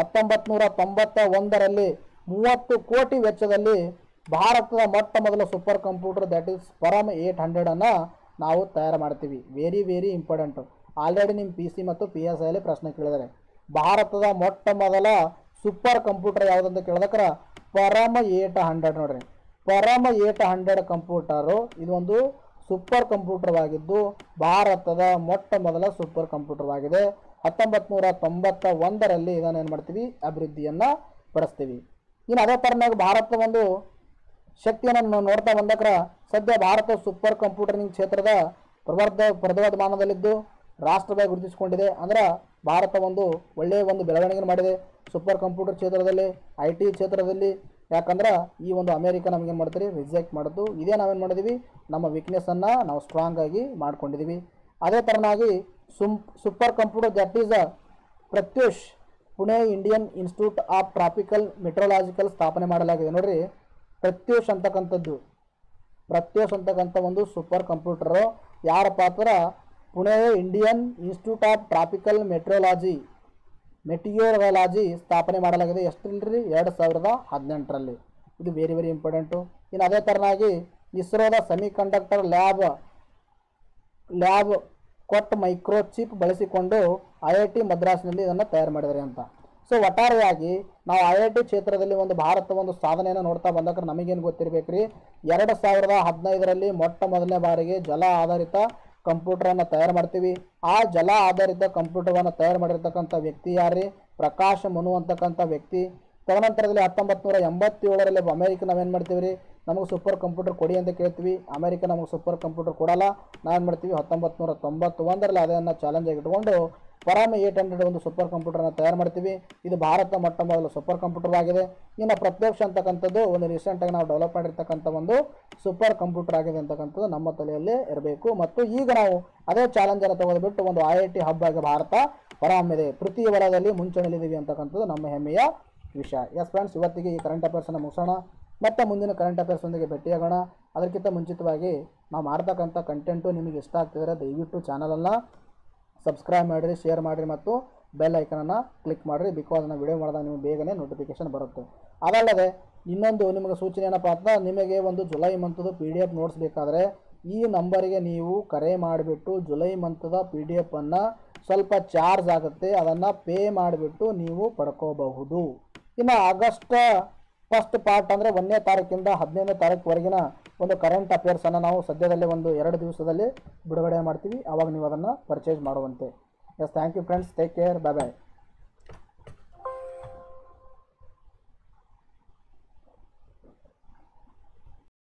1991ರಲ್ಲಿ 30 ಕೋಟಿ ವೆಚ್ಚದಲ್ಲಿ ಭಾರತದ ಮೊಟ್ಟ ಮೊದಲ super computer that is Param 800 ನಾವು ತಯಾರು ಮಾಡ್ತೀವಿ. Very very important. ಆಲ್ರೆಡಿ ನಿಮ್ಮ PC ಮತ್ತು PSIಯಲ್ಲಿ ಪ್ರಶ್ನೆ ಕೇಳಿದರೆ ಭಾರತದ ಮೊಟ್ಟ ಮೊದಲ ಸೂಪರ್ ಕಂಪ್ಯೂಟರ್ ಯಾವುದಂತ ಕೇಳಿದಕ್ರೆ ಪರಮ್ 800 ನೋಡ್ರಿ. ಪರಮ್ 800 ಕಂಪ್ಯೂಟರು ಇದೊಂದು ಸೂಪರ್ ಕಂಪ್ಯೂಟರ್ವಾಗಿದ್ದು ಭಾರತದ ಮೊಟ್ಟ ಮೊದಲ ಸೂಪರ್ ಕಂಪ್ಯೂಟರ್ವಾಗಿದೆ. 1991ರಲ್ಲಿ ಇದನ್ನು ಏನು ಮಾಡ್ತೀವಿ, ಅಭಿವೃದ್ಧಿಯನ್ನು ಪಡಿಸ್ತೀವಿ. ಇನ್ನು ಅದೇ ಥರನಾಗಿ ಭಾರತ ಒಂದು ಶಕ್ತಿಯನ್ನು ನೋಡ್ತಾ ಬಂದಕ್ರೆ ಸದ್ಯ ಭಾರತ ಸೂಪರ್ ಕಂಪ್ಯೂಟರಿಂಗ್ ಕ್ಷೇತ್ರದ ಪ್ರವರ್ಧಮಾನದಲ್ಲಿದ್ದು ರಾಷ್ಟ್ರವಾಗಿ ಗುರುತಿಸಿಕೊಂಡಿದೆ. ಅಂದ್ರೆ ಭಾರತ ಒಂದು ಒಳ್ಳೆಯ ಒಂದು ಬೆಳವಣಿಗೆ ಮಾಡಿದೆ ಸೂಪರ್ ಕಂಪ್ಯೂಟರ್ ಕ್ಷೇತ್ರದಲ್ಲಿ, IT ಕ್ಷೇತ್ರದಲ್ಲಿ. ಯಾಕಂದ್ರೆ ಈ ಒಂದು ಅಮೆರಿಕ ನಮಗೇನು ಮಾಡ್ತೀರಿ, ರಿಜೆಕ್ಟ್ ಮಾಡೋದು. ಇದೇ ನಾವೇನು ಮಾಡಿದ್ದೀವಿ, ನಮ್ಮ ವೀಕ್ನೆಸ್ಸನ್ನು ನಾವು ಸ್ಟ್ರಾಂಗ್ ಆಗಿ ಮಾಡ್ಕೊಂಡಿದ್ದೀವಿ. ಅದೇ ಥರನಾಗಿ super computer that is Pratyush Pune Indian Institute of Tropical Meteorological ಸ್ಥಾಪನೆ ಮಾಡಲಾಗಿದೆ. ನೋಡ್ರಿ, ಪ್ರತ್ಯೂಷ್ ಅಂತಕ್ಕಂಥ ಒಂದು ಸೂಪರ್ ಕಂಪ್ಯೂಟರು ಯಾರಪ್ಪ ಅಂದ್ರೆ Pune Indian Institute of Tropical Meteorology ಸ್ಥಾಪನೆ ಮಾಡಲಾಗಿದೆ. ಎಷ್ಟರಲ್ಲಿ? 2018ರಲ್ಲಿ. ಇದು ವೆರಿ ವೆರಿ ಇಂಪಾರ್ಟೆಂಟು. ಇನ್ನು ಅದೇ ಥರನಾಗಿ ಇಸ್ರೋದ ಸೆಮಿಕಂಡಕ್ಟರ್ ಲ್ಯಾಬ್ ಕೊಟ್ಟು ಮೈಕ್ರೋಚಿಪ್ ಬಳಸಿಕೊಂಡು IIT ಮದ್ರಾಸ್ನಲ್ಲಿ ಇದನ್ನು ತಯಾರು ಮಾಡಿದ್ದಾರೆ ಅಂತ. ಸೊ ಒಟ್ಟಾರೆಯಾಗಿ ನಾವು IIT ಕ್ಷೇತ್ರದಲ್ಲಿ ಒಂದು ಭಾರತ ಒಂದು ಸಾಧನೆಯನ್ನು ನೋಡ್ತಾ ಬಂದಾಗ ನಮಗೇನು ಗೊತ್ತಿರಬೇಕ್ರಿ, 2015ರಲ್ಲಿ ಮೊಟ್ಟ ಮೊದಲನೇ ಬಾರಿಗೆ ಜಲ ಆಧಾರಿತ ಕಂಪ್ಯೂಟರನ್ನು ತಯಾರು ಮಾಡ್ತೀವಿ. ಆ ಜಲ ಆಧಾರಿತ ಕಂಪ್ಯೂಟರನ್ನು ತಯಾರು ಮಾಡಿರ್ತಕ್ಕಂಥ ವ್ಯಕ್ತಿ ಯಾರ್ರಿ? ಪ್ರಕಾಶ್ ಮನು ಅಂತಕ್ಕಂಥ ವ್ಯಕ್ತಿ. ತದನಂತರದಲ್ಲಿ 1987ರಲ್ಲಿ ಅಮೆರಿಕ ನಾವೇನು ಮಾಡ್ತೀವಿ ರೀ, ನಮಗೆ ಸೂಪರ್ ಕಂಪ್ಯೂಟರ್ ಕೊಡಿ ಅಂತ ಕೇಳ್ತೀವಿ. ಅಮೆರಿಕ ನಮಗೆ ಸೂಪರ್ ಕಂಪ್ಯೂಟರ್ ಕೊಡಲ್ಲ. ನಾವೇನು ಮಾಡ್ತೀವಿ 1991ರಲ್ಲಿ ಅದನ್ನು ಚಾಲೆಂಜ್ ಆಗಿ ಇಟ್ಕೊಂಡು ಪರಮ್ 800 ಒಂದು ಸೂಪರ್ ಕಂಪ್ಯೂಟರ್ನ ತಯಾರು ಮಾಡ್ತೀವಿ. ಇದು ಭಾರತ ಮೊಟ್ಟ ಮೊದಲು ಸೂಪರ್ ಕಂಪ್ಯೂಟರ್ ಆಗಿದೆ. ಇನ್ನು ಪ್ರತ್ಯಕ್ಷ ಅಂತಕ್ಕಂಥದ್ದು ಒಂದು ರೀಸೆಂಟಾಗಿ ನಾವು ಡೆವಲಪ್ ಮಾಡಿರ್ತಕ್ಕಂಥ ಒಂದು ಸೂಪರ್ ಕಂಪ್ಯೂಟರ್ ಆಗಿದೆ ಅಂತಕ್ಕಂಥದ್ದು ನಮ್ಮ ತಲೆಯಲ್ಲೇ ಇರಬೇಕು. ಮತ್ತು ಈಗ ನಾವು ಅದೇ ಚಾಲೆಂಜನ್ನು ತೆಗೆದುಬಿಟ್ಟು ಒಂದು IIT ಹಬ್ ಆಗಿ ಭಾರತ ಹೊರಹೊಮ್ಮಿದೆ, ತೃತೀಯ ವಲಯದಲ್ಲಿ ಮುಂಚೂಣಿಲಿದ್ದೀವಿ ಅಂತಕ್ಕಂಥದ್ದು ನಮ್ಮ ಹೆಮ್ಮೆಯ ವಿಷಯ. ಎಸ್ ಫ್ರೆಂಡ್ಸ್, ಇವತ್ತಿಗೆ ಈ ಕರೆಂಟ್ ಅಫೇರ್ಸನ್ನು ಮುಗಿಸೋಣ. ಮತ್ತೆ ಮುಂದಿನ ಕರೆಂಟ್ ಅಫೇರ್ಸೊಂದಿಗೆ ಭೇಟಿಯಾಗೋಣ. ಅದಕ್ಕಿಂತ ಮುಂಚಿತವಾಗಿ ನಾವು ಮಾಡ್ತಕ್ಕಂಥ ಕಂಟೆಂಟು ನಿಮಗೆ ಇಷ್ಟ ಆಗ್ತಿದ್ರೆ ದಯವಿಟ್ಟು ಚಾನಲನ್ನು ಸಬ್ಸ್ಕ್ರೈಬ್ ಮಾಡಿರಿ, ಶೇರ್ ಮಾಡಿರಿ ಮತ್ತು ಬೆಲ್ ಐಕನನ್ನು ಕ್ಲಿಕ್ ಮಾಡಿರಿ. ಬಿಕಾಸ್ ನಾನು ವಿಡಿಯೋ ಮಾಡಿದಾಗ ನಿಮಗೆ ಬೇಗನೆ ನೋಟಿಫಿಕೇಷನ್ ಬರುತ್ತೆ. ಅದಲ್ಲದೆ ಇನ್ನೊಂದು ನಿಮಗೆ ಸೂಚನೆ ಏನಪ್ಪ ಅಂತ, ನಿಮಗೆ ಒಂದು ಜುಲೈ ಮಂತದ್ದು PDF ನೋಟ್ಸ್ ಬೇಕಾದರೆ ಈ ನಂಬರಿಗೆ ನೀವು ಕರೆ ಮಾಡಿಬಿಟ್ಟು ಜುಲೈ ಮಂತದ PDF ಸ್ವಲ್ಪ ಚಾರ್ಜ್ ಆಗುತ್ತೆ, ಅದನ್ನು ಪೇ ಮಾಡಿಬಿಟ್ಟು ನೀವು ಪಡ್ಕೋಬಹುದು. ಇನ್ನು ಆಗಸ್ಟ್ ಫಸ್ಟ್ ಪಾರ್ಟ್ ಅಂದರೆ 1ನೇ ತಾರೀಕಿಂದ 15ನೇ ತಾರೀಕುವರೆಗಿನ ಒಂದು ಕರೆಂಟ್ ಅಫೇರ್ಸನ್ನು ನಾವು ಸದ್ಯದಲ್ಲೇ ಒಂದು 2 ದಿವಸದಲ್ಲಿ ಬಿಡುಗಡೆ ಮಾಡ್ತೀವಿ. ಆವಾಗ ನೀವು ಅದನ್ನು ಪರ್ಚೇಸ್ ಮಾಡುವಂತೆ. Yes, thank you friends, take care, bye bye.